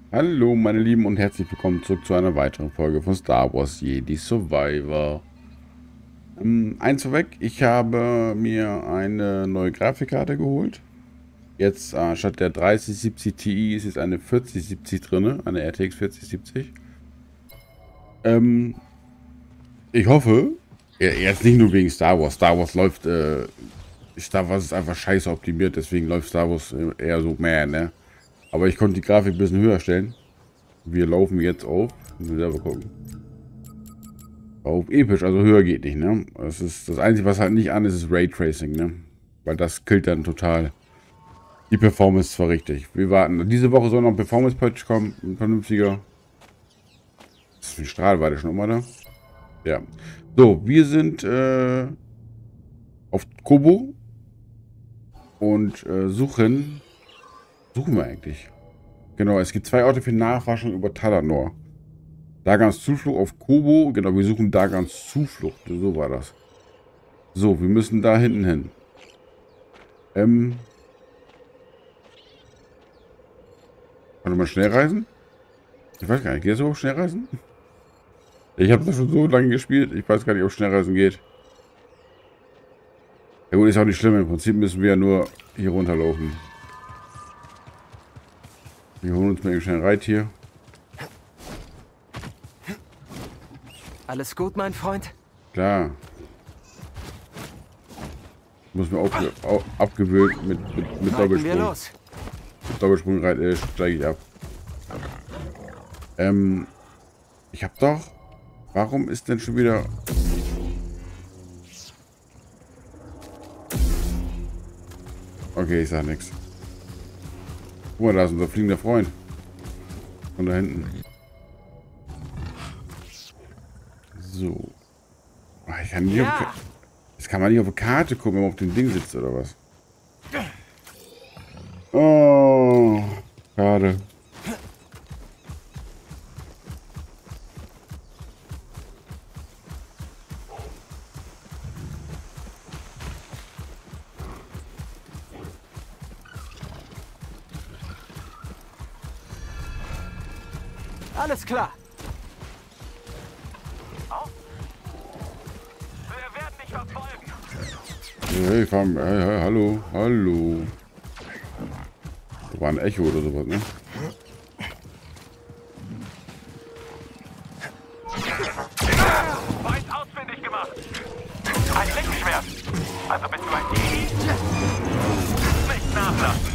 Hallo meine Lieben und herzlich willkommen zurück zu einer weiteren Folge von Star Wars Jedi Survivor. Eins vorweg, ich habe mir eine neue Grafikkarte geholt. Jetzt statt der 3070 Ti ist jetzt eine 4070 drin, eine RTX 4070. Ähm, Ich hoffe, jetzt nicht nur wegen Star Wars. Star Wars ist einfach scheiße optimiert, deswegen läuft Star Wars eher so mehr, ne? Aber ich konnte die Grafik ein bisschen höher stellen. Wir laufen jetzt auf, müssen wir selber gucken. Auf episch, also höher geht nicht, ne? Das ist das Einzige, was halt nicht an ist, ist Raytracing, ne? Weil das killt dann total die Performance zwar richtig. Wir warten. Diese Woche soll noch ein Performance-Patch kommen, ein vernünftiger. Das ist ein Strahl, war der schon immer da? Ja. So, wir sind auf Kobo und suchen wir eigentlich? Genau, es gibt zwei Orte für Nachforschung über Talanor. Dagans Zuflucht auf Kobo. Genau, wir suchen Dagans Zuflucht. So war das. So, wir müssen da hinten hin. Warte mal, schnell reisen? Ich weiß gar nicht, geht das überhaupt schnell reisen? Ich habe das schon so lange gespielt, ich weiß gar nicht, ob Schnellreisen geht. Ja gut, ist auch nicht schlimm, im Prinzip müssen wir ja nur hier runterlaufen. Wir holen uns mal eben schnell ein Reittier. Alles gut, mein Freund? Klar. Muss mir abgewöhnt mit Reiten wir Doppelsprung. los. Mit Doppelsprung steige ich ab. Ich hab doch... Warum ist denn schon wieder... Okay, ich sag nichts. Guck mal, da ist unser fliegender Freund. Von da hinten. So. Ah, ich kann nicht Ja. Jetzt kann man nicht auf eine Karte gucken, wenn man auf dem Ding sitzt, oder was? Oh, schade. Alles klar. Wir werden dich verfolgen. Hey, hey, hallo, hallo. Da war ein Echo oder sowas, ne? Feind ausfindig gemacht. Ein Lichtschwert. Also bist du ein Jedi? Nicht nachlassen.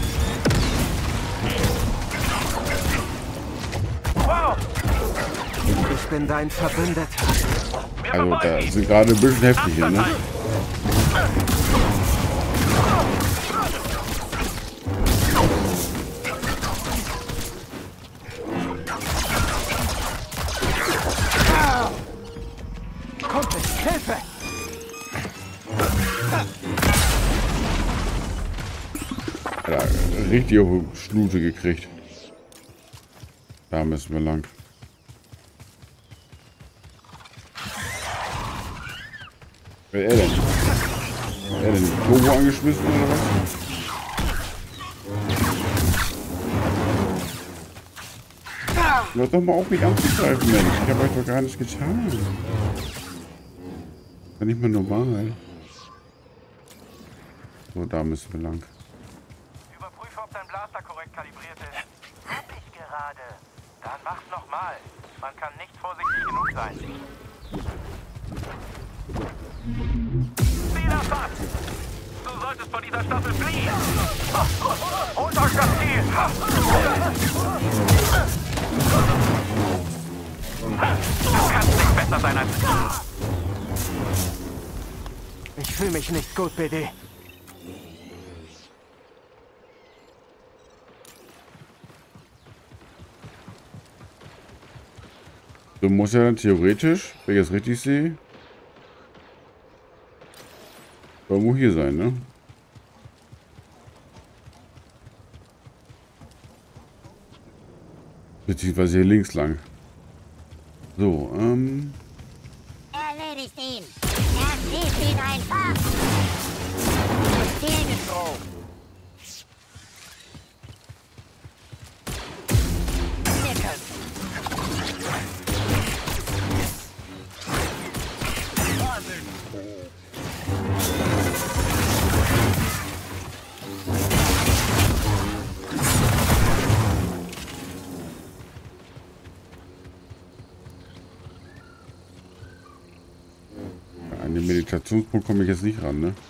Wow. Ich bin dein Verbündeter. Wir Also, da verfolgen ihn. sind gerade ein bisschen heftig hier, ne? Kumpel, Hilfe! Alter, richtig auf die Schnute gekriegt. Da müssen wir lang. Wer er denn? Er denn Turbo angeschmissen oder was? Hört doch mal auf, mich anzugreifen, Mensch. Ich habe euch doch gar nichts getan. Ist nicht mehr normal. So, da müssen wir lang. Überprüfe, ob dein Blaster korrekt kalibriert ist. Hab ich gerade. Dann mach's nochmal. Man kann nicht vorsichtig genug sein. Ziel erfasst! Du solltest von dieser Staffel fliehen! Und euch das Ziel! Du kannst nicht besser sein als... Ich fühle mich nicht gut, BD. Du musst ja dann theoretisch, wenn ich es richtig sehe, irgendwo hier sein, ne? Beziehungsweise hier links lang. So, Erledigt ihn! Erschießt ihn einfach! Gegengedroht! Meditationspunkt komme ich jetzt nicht ran, ne?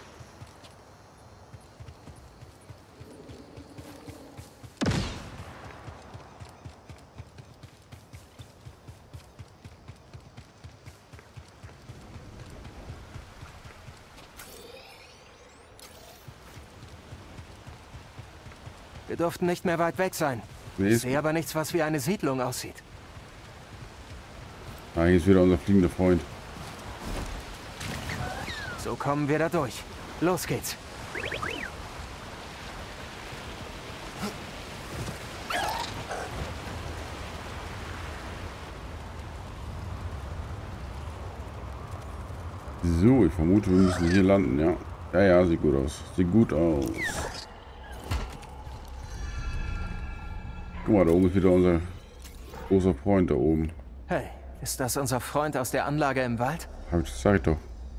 Wir durften nicht mehr weit weg sein. Nee, Ich sehe aber nichts, was wie eine Siedlung aussieht. Ah, hier ist wieder unser fliegender Freund. So kommen wir da durch. Los geht's. So, ich vermute, wir müssen hier landen, ja. Ja, ja, sieht gut aus. Sieht gut aus. Guck mal, da oben ist wieder unser großer Freund da oben. Hey, ist das unser Freund aus der Anlage im Wald? Sag ich doch.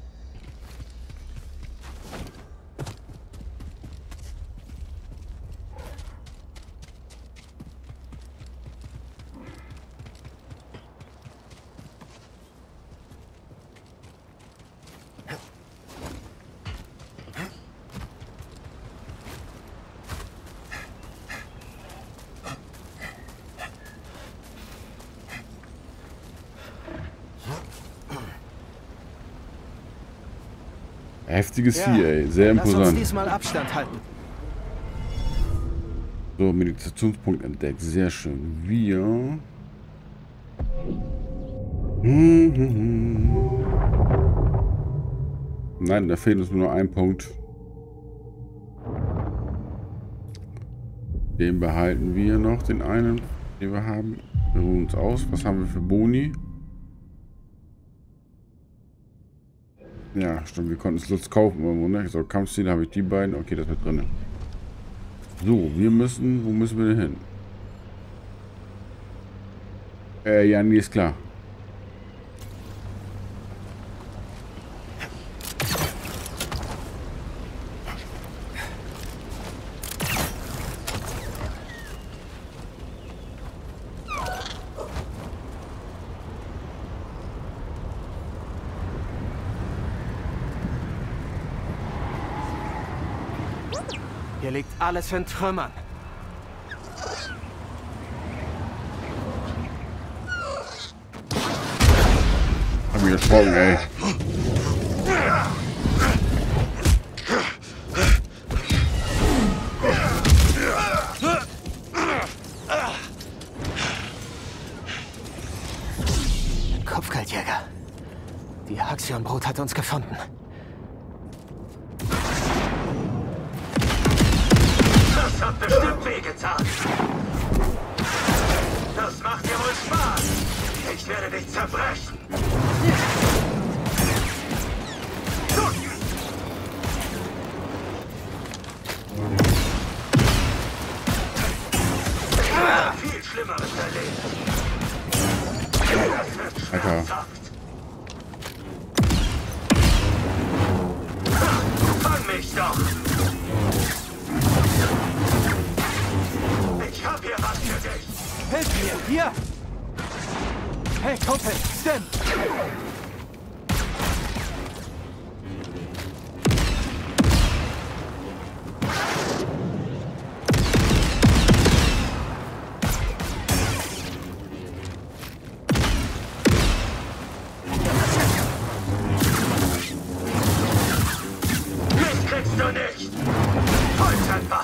Heftiges Vieh, ey. Sehr Lass uns imposant. diesmal Abstand halten. So, Meditationspunkt entdeckt. Sehr schön. Wir... Nein, da fehlt uns nur noch ein Punkt. Den behalten wir noch, den einen, den wir haben. Wir ruhen uns aus. Was haben wir für Boni? Ja, stimmt, wir konnten es Lutz kaufen irgendwo, ne? So, Kampfziele habe ich die beiden. Okay, das wird drin. So, wir müssen... Wo müssen wir denn hin? Ja, nee, ist klar. Hier liegt alles in Trümmern. Hab mich erschrocken, ey. Kopfgeldjäger. Die Haxion-Brut hat uns gefunden. Das hat bestimmt wehgetan. Das macht dir wohl Spaß. Ich werde dich zerbrechen. Viel Schlimmeres erlebt. Das wird schmerzhaft. Fang mich doch. Ich hab hier was für dich. Hilf mir, hier! Hey, Kumpel, Stim! Mich kriegst du nicht. Volltreffer.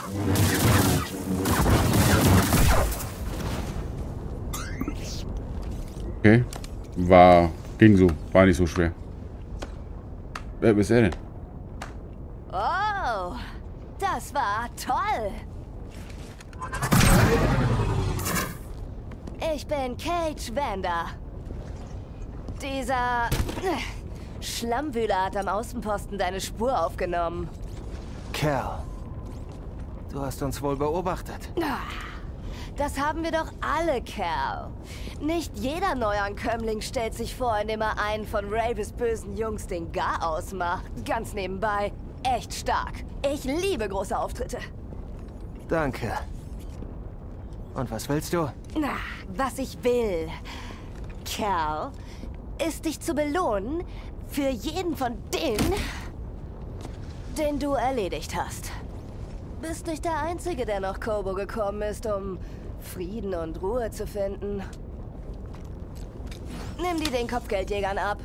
Okay. Ging so. War nicht so schwer. Wer ist er denn? Oh, das war toll. Ich bin Cage Vander. Dieser Schlammwühler hat am Außenposten deine Spur aufgenommen. Kerl, du hast uns wohl beobachtet. Das haben wir doch alle, Kerl. Nicht jeder Neuankömmling stellt sich vor, indem er einen von Raves bösen Jungs den Gar ausmacht. Ganz nebenbei. Echt stark. Ich liebe große Auftritte. Danke. Und was willst du? Was ich will, Kerl, ist dich zu belohnen, Für jeden von denen, den du erledigt hast. Bist nicht der Einzige, der nach Kobo gekommen ist, um Frieden und Ruhe zu finden. Nimm die den Kopfgeldjägern ab.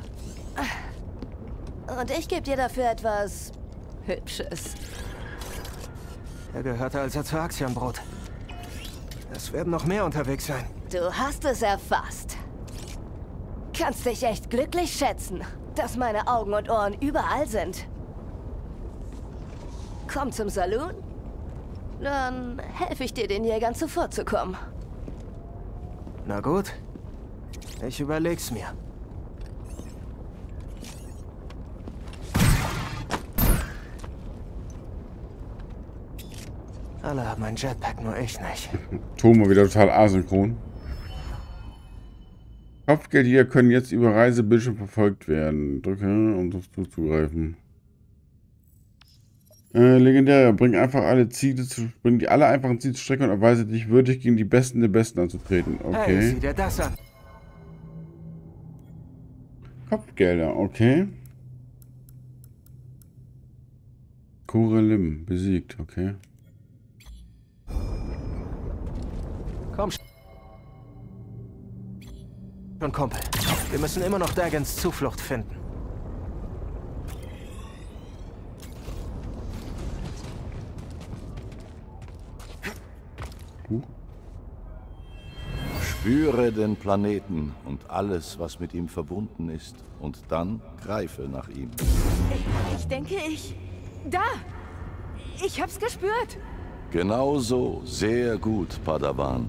Und ich gebe dir dafür etwas Hübsches. Er gehörte also zu Axiombrot. Es werden noch mehr unterwegs sein. Du hast es erfasst. Kannst dich echt glücklich schätzen, dass meine Augen und Ohren überall sind. Komm zum Saloon, dann helfe ich dir, den Jägern zuvorzukommen. Na gut, ich überleg's mir. Alle haben ein Jetpack, nur ich nicht. Thomas wieder total asynchron. Kopfgeldjäger können jetzt über Reisebildschirm verfolgt werden. Drücke, um das zuzugreifen. Legendär, bring die alle einfachen Ziele zur Strecke und erweise dich würdig, gegen die Besten der Besten anzutreten. Okay. Hey, sieh dir das an. Kopfgelder, okay. Korelim besiegt, okay. Komm schon, Kumpel. Wir müssen immer noch Dagans Zuflucht finden. Spüre den Planeten und alles, was mit ihm verbunden ist, und dann greife nach ihm. Ich denke, Da! Ich hab's gespürt! Genau so, sehr gut, Padawan.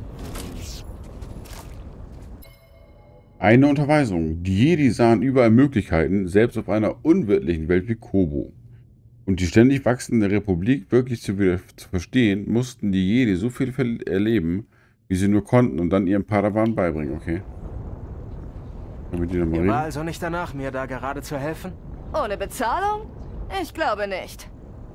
Eine Unterweisung. Die Jedi sahen überall Möglichkeiten, selbst auf einer unwirtlichen Welt wie Kobo. Um die ständig wachsende Republik wirklich zu verstehen, mussten die Jedi so viel erleben, wie sie nur konnten, und dann ihrem Padawan beibringen, okay? Ihr war also nicht danach, mir da gerade zu helfen? Ohne Bezahlung? Ich glaube nicht.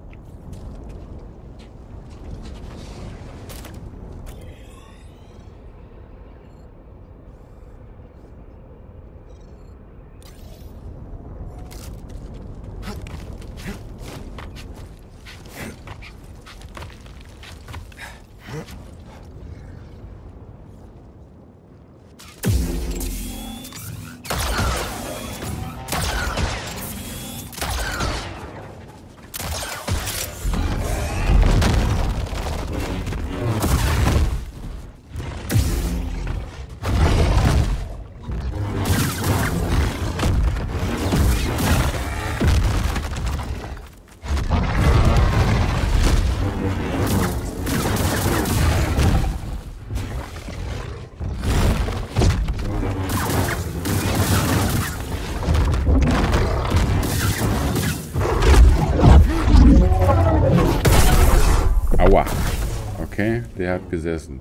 Aua. Okay, der hat gesessen.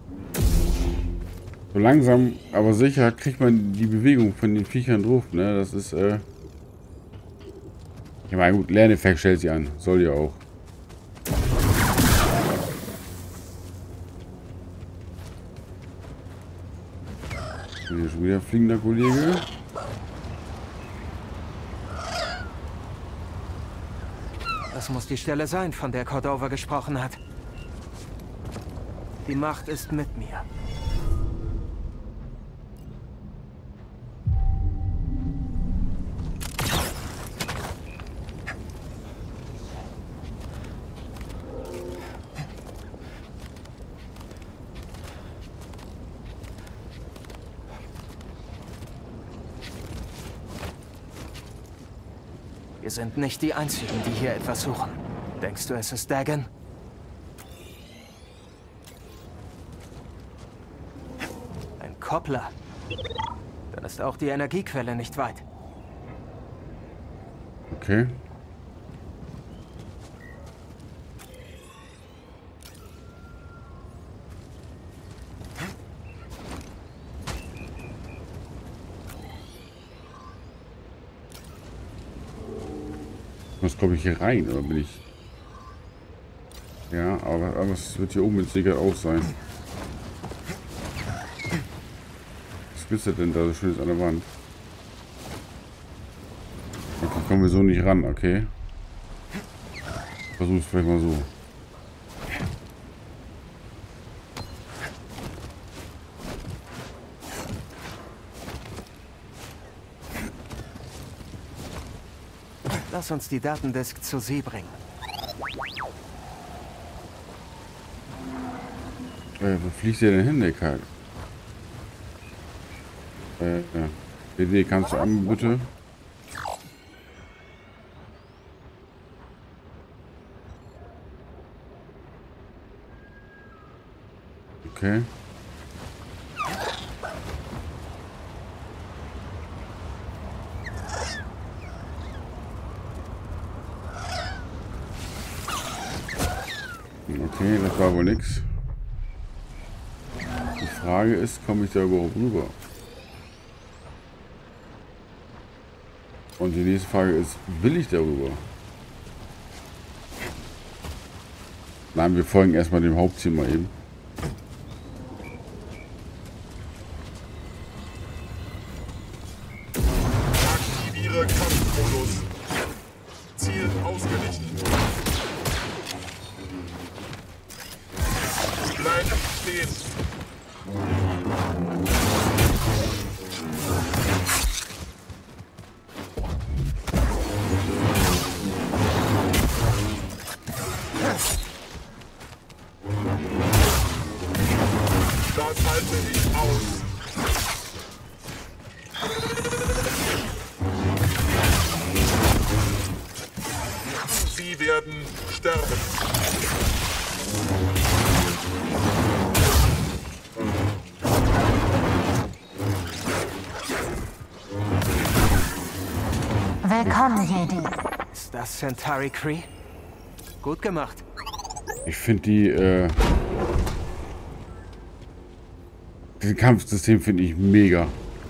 So langsam, aber sicher kriegt man die Bewegung von den Viechern drauf, ne? Das ist, Ja, mein gut, Lerneffekt stellt sie an. Soll ja auch. Hier ist schon wieder ein fliegender Kollege. Das muss die Stelle sein, von der Cordova gesprochen hat. Die Macht ist mit mir. Wir sind nicht die Einzigen, die hier etwas suchen. Denkst du, es ist Dagan? Ein Koppler. Dann ist auch die Energiequelle nicht weit. Okay. Ich muss, glaube ich, hier rein, oder bin ich? Ja, aber es wird hier oben mit Sicherheit auch sein. Was wisst ihr denn da so schönes an der Wand? kommen wir so nicht ran, okay? Versuch's vielleicht mal so. Lass uns die Datendisk zu See bringen. Wo fliegt der denn hin, der Karl? Ja. BD, kannst du an, bitte? Okay. Okay, das war wohl nix. Die Frage ist, komme ich da überhaupt rüber? Und die nächste Frage ist, will ich darüber? Nein, wir folgen erstmal dem Hauptziel mal eben. Aktiviere Kampfmodus. Ziel ausgerichtet. Bleib stehen. Das halte ich aus. Sie werden sterben. Willkommen, Jedi. Ist das Centauri Cree? Gut gemacht. Ich finde dieses Kampfsystem finde ich mega.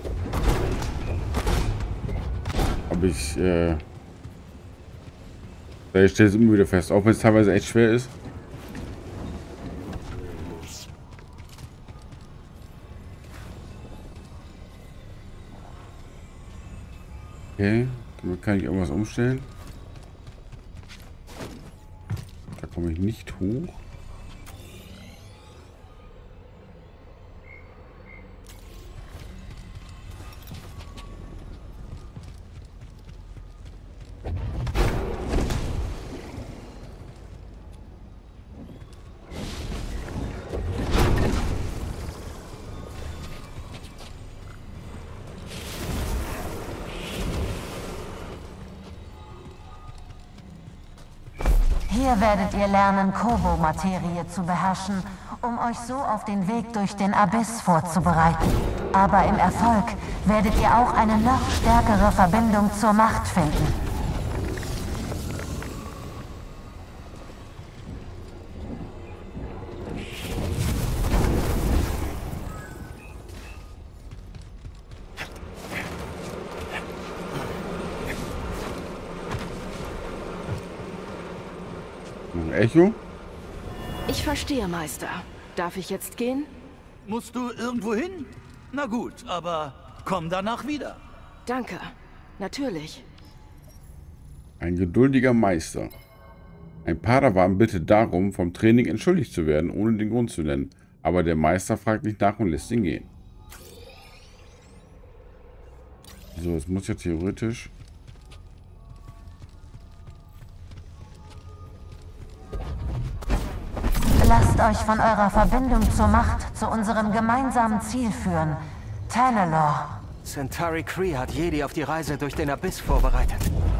Aber ich stelle es immer wieder fest, auch wenn es teilweise echt schwer ist. Okay, damit kann ich irgendwas umstellen. Da komme ich nicht hoch. Hier werdet ihr lernen, Kobo-Materie zu beherrschen, um euch so auf den Weg durch den Abyss vorzubereiten. Aber im Erfolg werdet ihr auch eine noch stärkere Verbindung zur Macht finden. Echo? Ich verstehe, Meister. Darf ich jetzt gehen? Musst du irgendwo hin? Na gut, aber komm danach wieder. Danke. Natürlich. Ein geduldiger Meister. Ein Padawan bittet darum, vom Training entschuldigt zu werden, ohne den Grund zu nennen. Aber der Meister fragt nicht nach und lässt ihn gehen. So, es muss ja theoretisch... Lasst euch von eurer Verbindung zur Macht zu unserem gemeinsamen Ziel führen. Tanalorr. Centauri Cree hat Jedi auf die Reise durch den Abyss vorbereitet.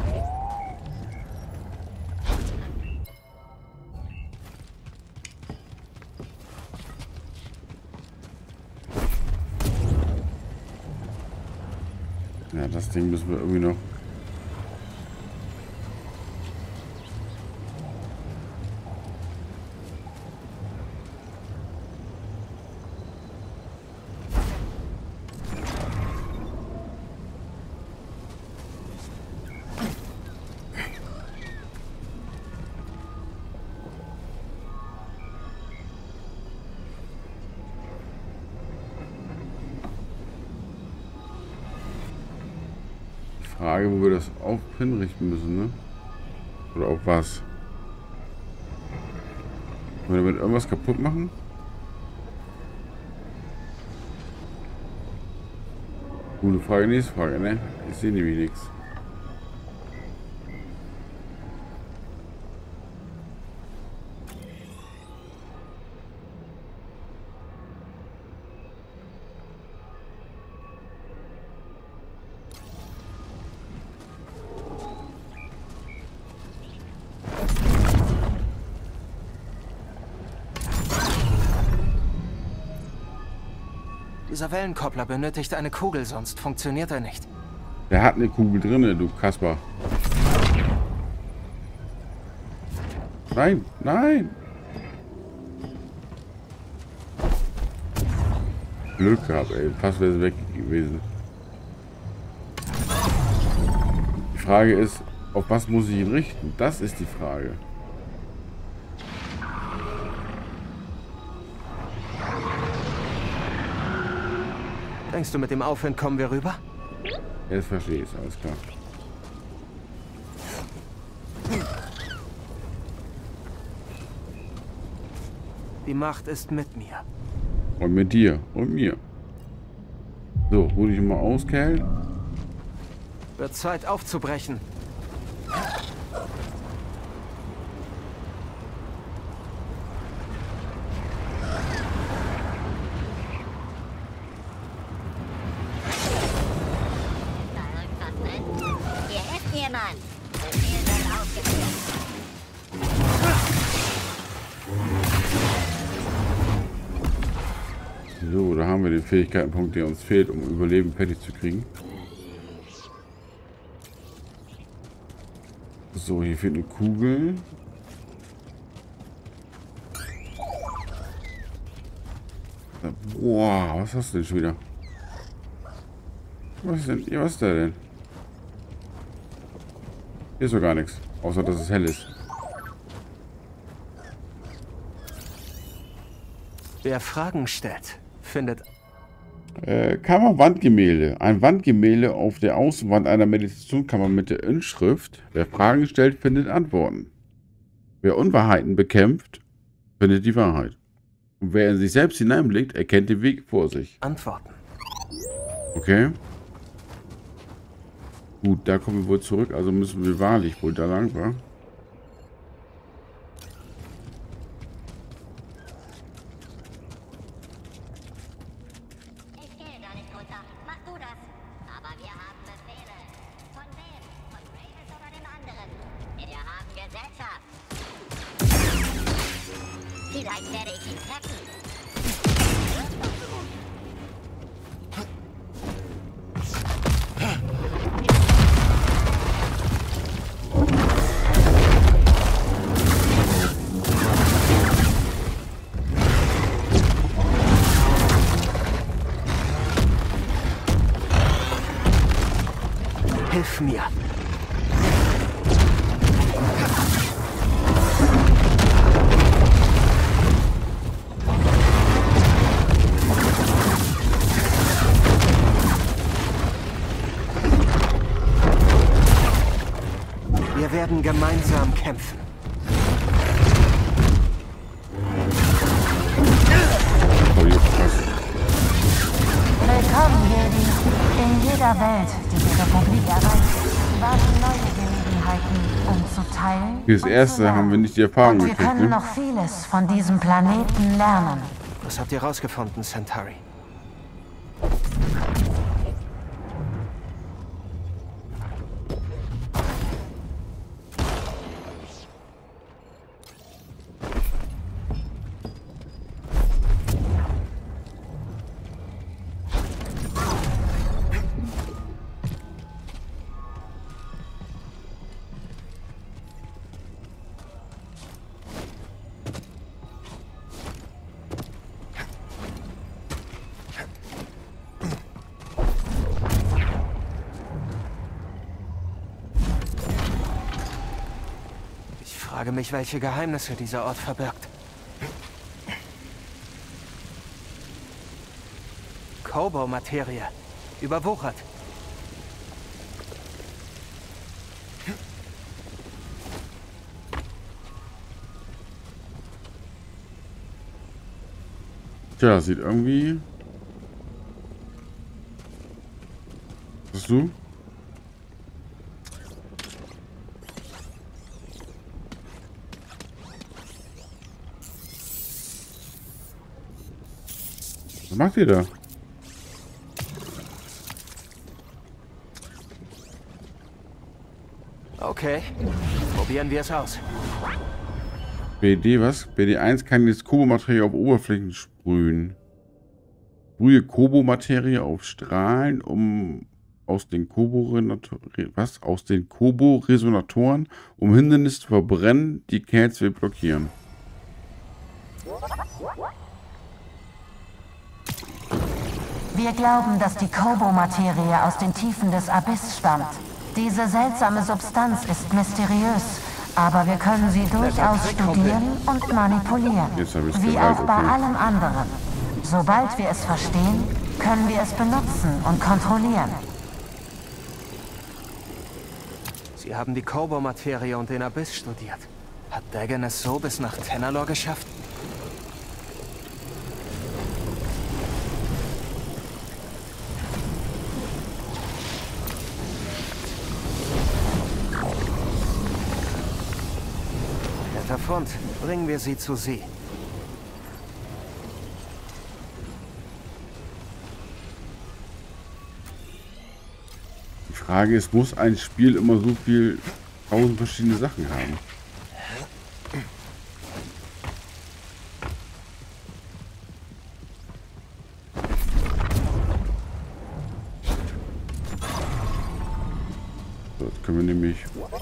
Ja, das Ding müssen wir irgendwie noch... Frage, wo wir das auf hinrichten müssen, ne? Oder auf was? Wollen wir damit irgendwas kaputt machen? Gute Frage, nächste Frage, ne? Ich sehe nämlich nichts. Dieser Wellenkoppler benötigt eine Kugel, sonst funktioniert er nicht. Der hat eine Kugel drin, du Kasper. Nein, nein! Glück gehabt, ey. Fast wäre es weg gewesen. Die Frage ist, auf was muss ich ihn richten? Das ist die Frage. Denkst du, mit dem Aufwind kommen wir rüber? Jetzt verstehe ich es, alles klar. Die Macht ist mit mir. Und mit dir und mir. So, ruh dich mal aus, Kerl. Wird Zeit aufzubrechen. So, da haben wir den Fähigkeitenpunkt, der uns fehlt, um Überleben fertig zu kriegen. So, hier fehlt eine Kugel. Boah, was hast du denn schon wieder? Was ist denn? Ja, was ist da denn? Hier ist doch gar nichts, außer dass es hell ist. Wer Fragen stellt, findet... Kammer-Wandgemälde. Ein Wandgemälde auf der Außenwand einer Meditationskammer mit der Inschrift: Wer Fragen stellt, findet Antworten. Wer Unwahrheiten bekämpft, findet die Wahrheit. Und wer in sich selbst hineinblickt, erkennt den Weg vor sich. Antworten. Okay. Gut, da kommen wir wohl zurück, also müssen wir wahrlich wohl da lang, wa? Vielleicht werde ich ihn treffen. Hilf mir. Wir werden gemeinsam kämpfen. Willkommen, Jedi. In jeder Welt, die die Republik erreicht, warten neue Gelegenheiten, um zu teilen. Fürs Erste haben wir nicht die Erfahrung und wir gekriegt, können ne? noch vieles von diesem Planeten lernen. Was habt ihr rausgefunden, Centauri? Ich frage mich, welche Geheimnisse dieser Ort verbirgt. Kobo-Materie. Überwuchert. Tja, sieht irgendwie... Was hast du? Was macht ihr da? Okay, probieren wir es aus. BD, was? BD1 kann jetzt Kobo-Materie auf Oberflächen sprühen. Sprühe Kobo-Materie auf Strahlen, um aus den Kobo-Resonatoren, um Hindernisse zu verbrennen, die Cats will blockieren. Wir glauben, dass die Kobo-Materie aus den Tiefen des Abyss stammt. Diese seltsame Substanz ist mysteriös, aber wir können sie durchaus studieren und manipulieren. Wie auch bei allem anderen. Sobald wir es verstehen, können wir es benutzen und kontrollieren. Sie haben die Kobo-Materie und den Abyss studiert. Hat Dagan es so bis nach Tenalor geschafft? Herr Fund, bringen wir sie zu Sie. Die Frage ist, muss ein Spiel immer so viel 1000 verschiedene Sachen haben? So, jetzt können wir nämlich...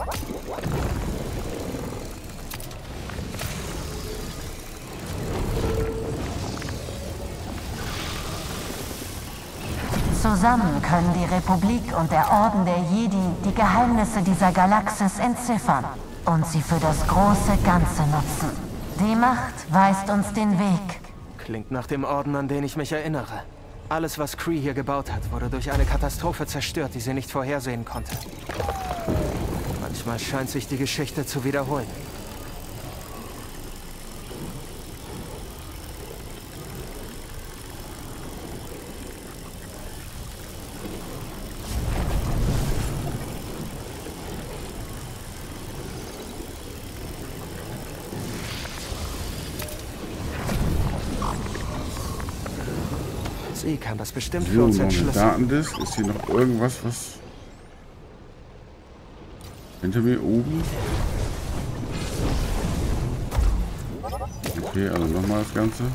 Zusammen können die Republik und der Orden der Jedi die Geheimnisse dieser Galaxis entziffern und sie für das große Ganze nutzen. Die Macht weist uns den Weg. Klingt nach dem Orden, an den ich mich erinnere. Alles, was Kree hier gebaut hat, wurde durch eine Katastrophe zerstört, die sie nicht vorhersehen konnte. Manchmal scheint sich die Geschichte zu wiederholen. Sie kann das bestimmt für uns entschlüsseln. Datendisk. Ist hier noch irgendwas, was hinter mir oben? Okay, also nochmal das Ganze.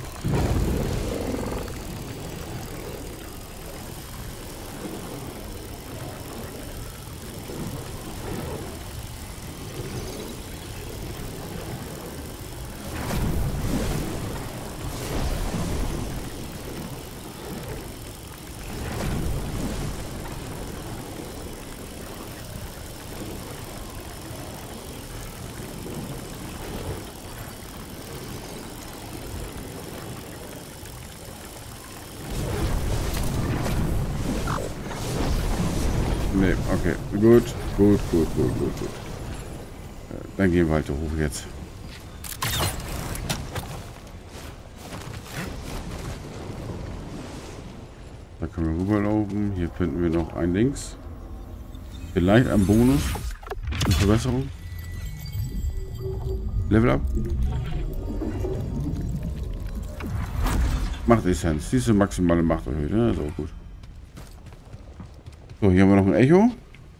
Nee, okay. Gut. Dann gehen wir weiter hoch jetzt. Da können wir rüberlaufen. Hier finden wir noch ein Links. Vielleicht ein Bonus. Eine Verbesserung. Level up. Machtessenz. Diese maximale Macht erhöht. Ja, ist auch gut. So, hier haben wir noch ein Echo.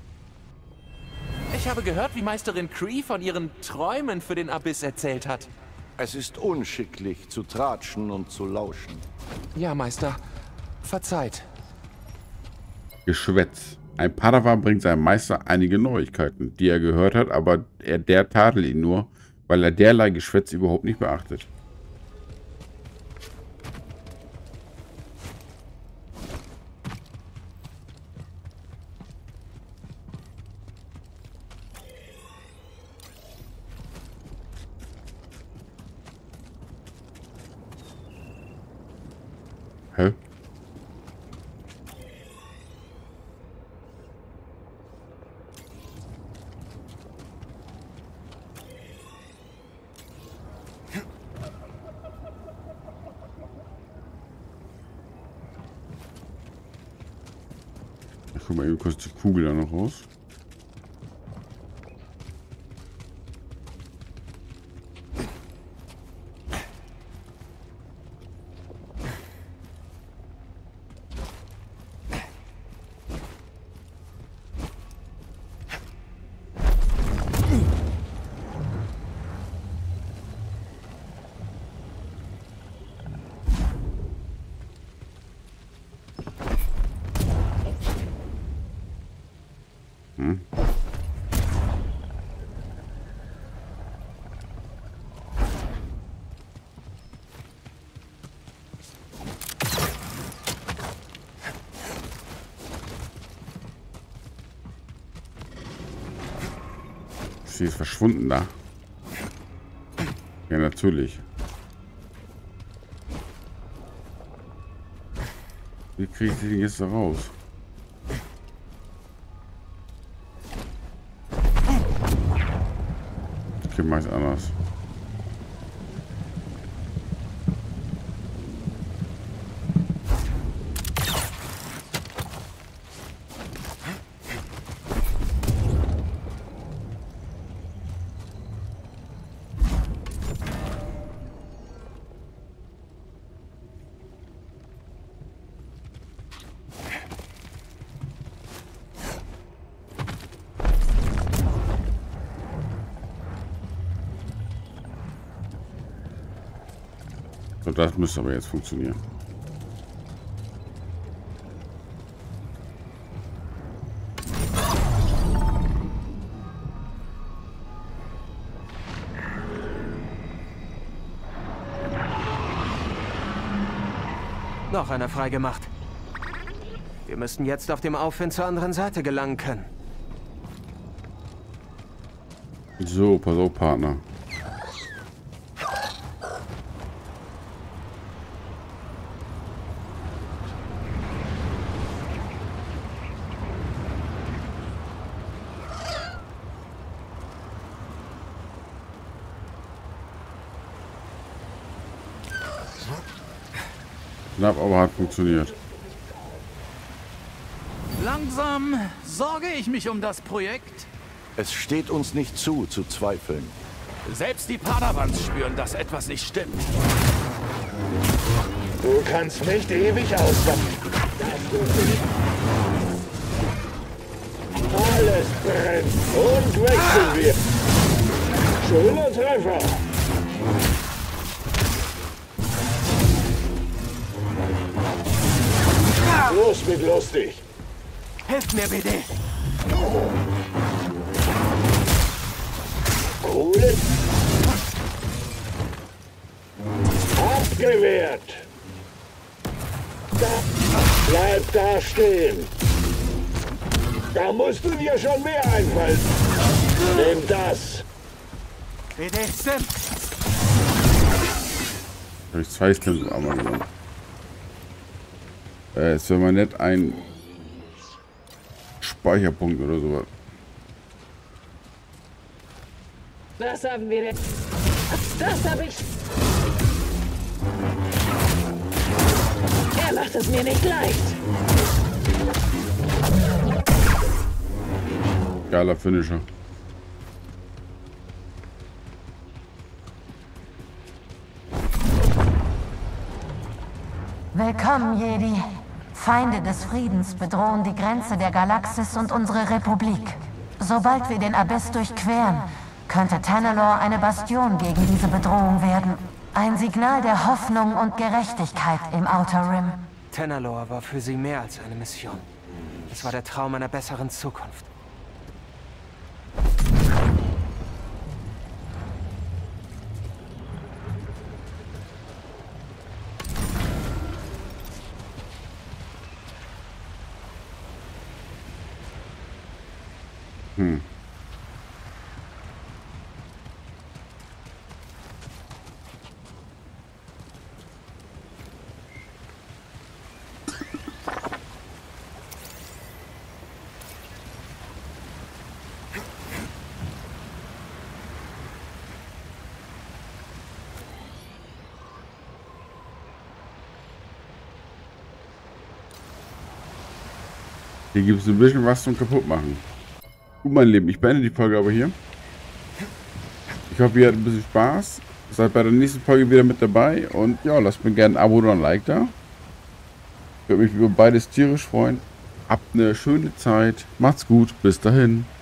Ich habe gehört, wie Meisterin Kree von ihren Träumen für den Abyss erzählt hat. Es ist unschicklich zu tratschen und zu lauschen. Ja, Meister. Verzeiht. Geschwätz. Ein Padawan bringt seinem Meister einige Neuigkeiten, die er gehört hat, aber der tadelt ihn nur, weil er derlei Geschwätz überhaupt nicht beachtet. Hä? Ich guck mal eben kurz die Kugel da noch raus. Sie ist verschwunden da. Ja, natürlich. Wie kriege ich die jetzt da raus? Okay, mach ich anders. So, das müsste aber jetzt funktionieren. Noch einer freigemacht. Wir müssten jetzt auf dem Aufwind zur anderen Seite gelangen können. So, pass auf, Partner. Knapp, aber hat funktioniert. Langsam sorge ich mich um das Projekt. Es steht uns nicht zu zweifeln. Selbst die Padawans spüren, dass etwas nicht stimmt. Du kannst nicht ewig auswachen. Alles brennt. Und weg sind wir. Schöner Treffer. Los mit lustig. Hilf mir, bitte. Cool. Abgewehrt. Da. Bleib da stehen. Da musst du dir schon mehr einfallen. Nimm das. Bitte, Sim. Habe ich 2 Stimmen einmal genommen. Es wäre mal nett ein Speicherpunkt oder sowas. Was haben wir denn? Das habe ich. Er macht es mir nicht leicht. Geiler Finisher. Willkommen, Jedi. Feinde des Friedens bedrohen die Grenze der Galaxis und unsere Republik. Sobald wir den Abyss durchqueren, könnte Tanalorr eine Bastion gegen diese Bedrohung werden. Ein Signal der Hoffnung und Gerechtigkeit im Outer Rim. Tanalorr war für sie mehr als eine Mission. Es war der Traum einer besseren Zukunft. Hier gibt es ein bisschen was zum Kaputtmachen. Gut, mein Lieben, ich beende die Folge aber hier. Ich hoffe, ihr hattet ein bisschen Spaß. Seid bei der nächsten Folge wieder mit dabei. Und ja, lasst mir gerne ein Abo oder ein Like da. Ich würde mich über beides tierisch freuen. Habt eine schöne Zeit. Macht's gut. Bis dahin.